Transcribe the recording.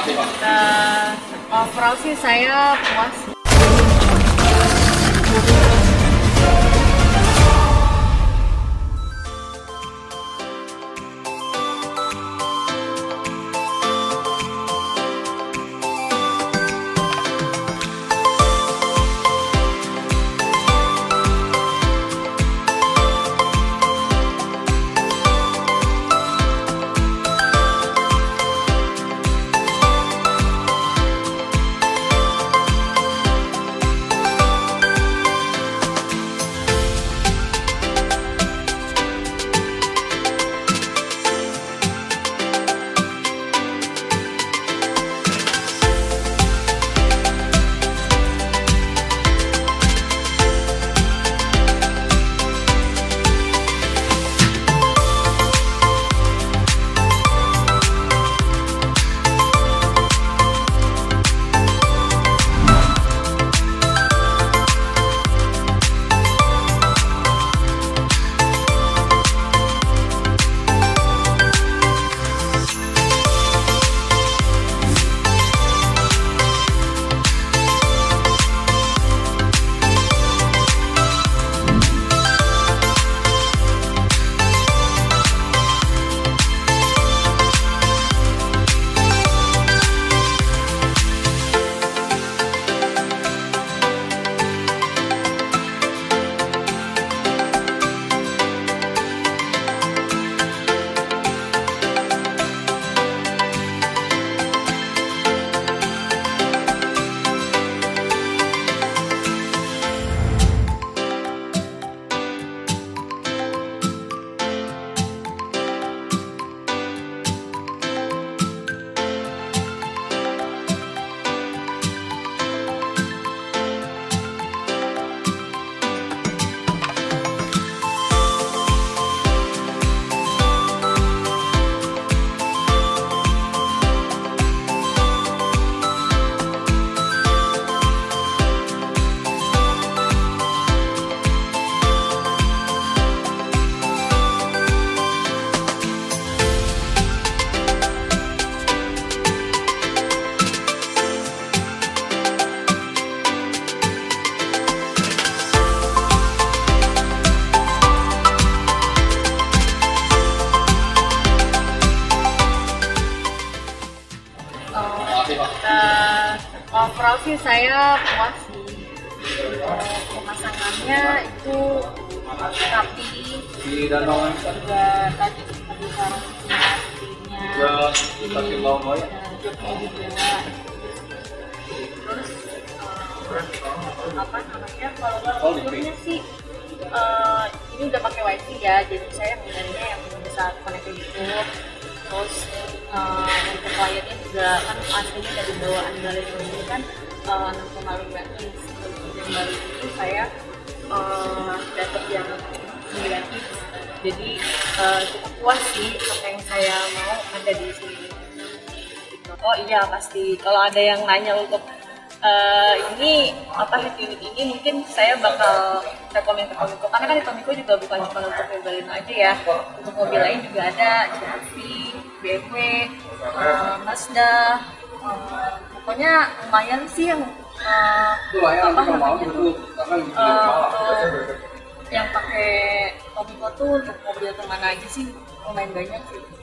Overall sih saya puas. Overall sih saya puas sih. Pemasangannya itu rapi, juga tadi cara joknya juga. Terus apa namanya, kalau fiturnya sih ini udah pakai wifi ya, jadi saya pilihnya yang bisa connect ke YouTube. Terus untuk layarnya juga kan aslinya dari bawaan dari ini kan 6,5 inch. Yang baru ini saya dapat yang 9 inch. Jadi cukup puas sih apa yang saya mau ada di sini. Oh iya pasti, kalau ada yang nanya untuk ini apa unit ini, mungkin saya bakal rekomend ke Tomiko, karena kan di Tomiko juga bukan cuma untuk mobil aja ya, untuk mobil lain juga ada Chevy, BMW, Mazda, pokoknya lumayan sih yang apa namanya tuh yang pakai Tomiko tuh untuk mobil kemana aja sih lumayan banyak sih.